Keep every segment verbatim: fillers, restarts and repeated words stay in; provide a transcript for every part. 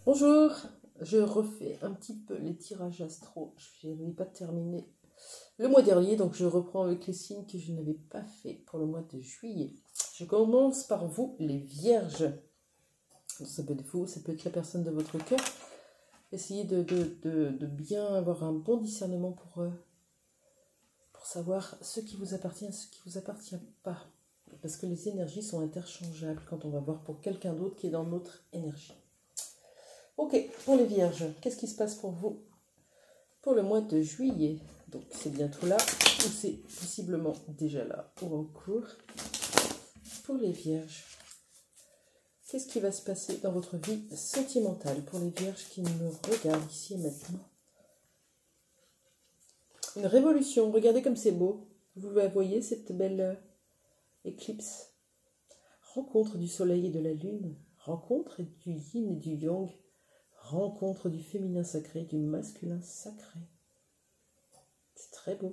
Bonjour, je refais un petit peu les tirages astro. Je n'avais pas terminé le mois dernier, donc je reprends avec les signes que je n'avais pas fait pour le mois de juillet. Je commence par vous, les vierges. Ça peut être vous, ça peut être la personne de votre cœur. Essayez de, de, de, de bien avoir un bon discernement pour, euh, pour savoir ce qui vous appartient et ce qui ne vous appartient pas. Parce que les énergies sont interchangeables quand on va voir pour quelqu'un d'autre qui est dans notre énergie. Ok, pour les vierges, qu'est-ce qui se passe pour vous pour le mois de juillet? Donc c'est bientôt là, ou c'est possiblement déjà là, ou en cours. Pour les vierges, qu'est-ce qui va se passer dans votre vie sentimentale pour les vierges qui me regardent ici et maintenant? Une révolution, regardez comme c'est beau. Vous voyez cette belle éclipse? Rencontre du soleil et de la lune, rencontre du yin et du yang, rencontre du féminin sacré, du masculin sacré. C'est très beau.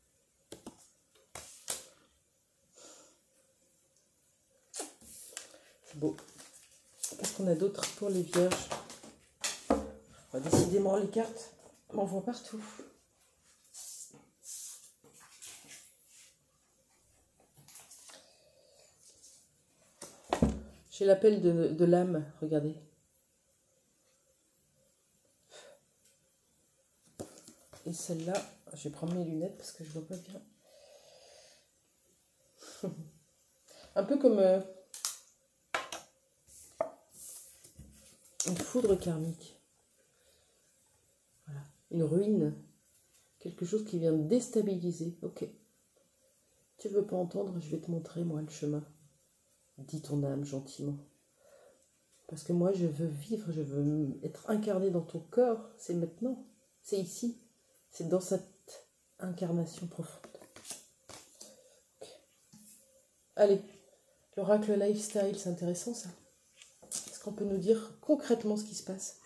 C'est beau. Qu'est-ce qu'on a d'autre pour les vierges? Oh, décidément, les cartes m'envoient partout. J'ai l'appel de, de l'âme, regardez. Et celle-là, je vais prendre mes lunettes parce que je ne vois pas bien. Un peu comme euh, une foudre karmique. Voilà. Une ruine. Quelque chose qui vient déstabiliser. Ok. Tu ne veux pas entendre, je vais te montrer, moi, le chemin. Dis ton âme gentiment. Parce que moi, je veux vivre, je veux être incarné dans ton corps. C'est maintenant. C'est ici. C'est dans cette incarnation profonde. Okay. Allez, l'oracle lifestyle, c'est intéressant ça. Est-ce qu'on peut nous dire concrètement ce qui se passe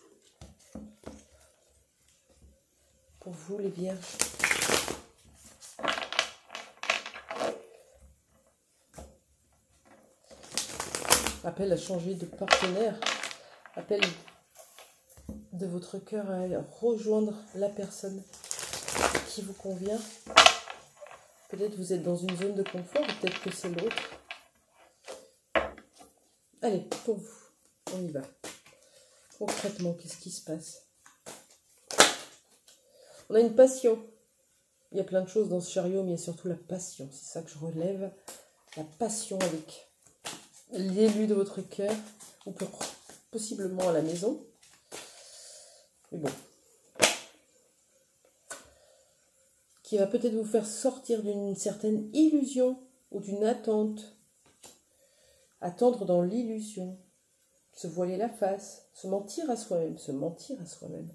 pour vous, les vierges? Appel à changer de partenaire. Appel de votre cœur à rejoindre la personne qui vous convient. Peut-être vous êtes dans une zone de confort, peut-être que c'est l'autre. Allez, pour vous, on y va. Concrètement, qu'est-ce qui se passe? On a une passion. Il y a plein de choses dans ce chariot, mais il y a surtout la passion. C'est ça que je relève. La passion avec l'élu de votre cœur, ou possiblement à la maison. Mais bon. Qui va peut-être vous faire sortir d'une certaine illusion ou d'une attente. Attendre dans l'illusion. Se voiler la face. Se mentir à soi-même. Se mentir à soi-même.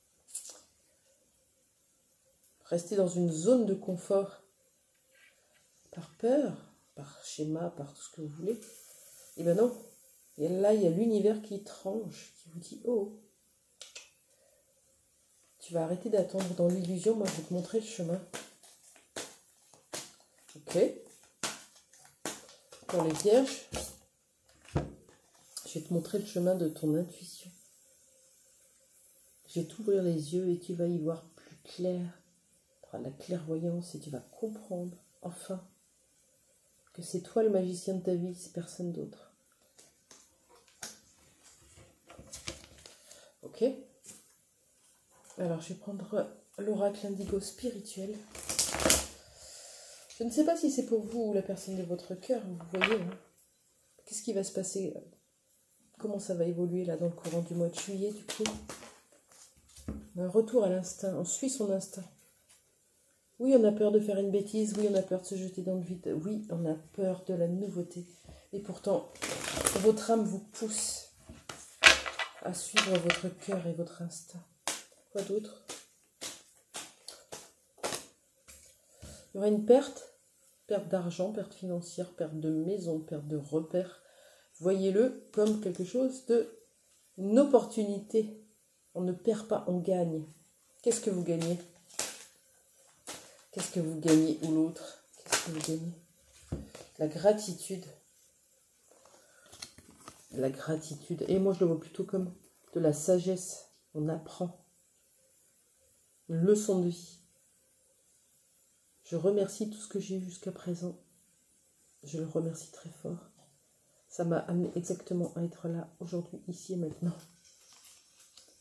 Rester dans une zone de confort. Par peur, par schéma, par tout ce que vous voulez. Et bien non. Et là, il y a l'univers qui tranche, qui vous dit « Oh, tu vas arrêter d'attendre dans l'illusion, moi je vais te montrer le chemin. » Ok. Pour les vierges, je vais te montrer le chemin de ton intuition. Je vais t'ouvrir les yeux et tu vas y voir plus clair. Tu auras la clairvoyance et tu vas comprendre, enfin, que c'est toi le magicien de ta vie, c'est personne d'autre. Ok. Alors, je vais prendre l'oracle indigo spirituel. Je ne sais pas si c'est pour vous ou la personne de votre cœur, vous voyez. Hein. Qu'est-ce qui va se passer? Comment ça va évoluer là dans le courant du mois de juillet, du coup? Un retour à l'instinct, on suit son instinct. Oui, on a peur de faire une bêtise, oui, on a peur de se jeter dans le vide, oui, on a peur de la nouveauté. Et pourtant, votre âme vous pousse à suivre votre cœur et votre instinct. Quoi d'autre? Il y aura une perte, perte d'argent, perte financière, perte de maison, perte de repères. Voyez-le comme quelque chose de une opportunité. On ne perd pas, on gagne. Qu'est-ce que vous gagnez? Qu'est-ce que vous gagnez ou l'autre? Qu'est-ce que vous gagnez? La gratitude. La gratitude. Et moi, je le vois plutôt comme de la sagesse. On apprend. Une leçon de vie. Je remercie tout ce que j'ai eu jusqu'à présent. Je le remercie très fort. Ça m'a amené exactement à être là, aujourd'hui, ici et maintenant.